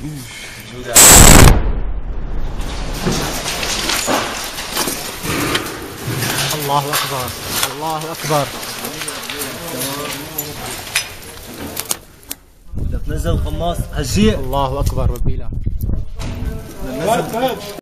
الله أكبر الله أكبر. بدك تنزل قماص هالجيع. الله أكبر وبيلا.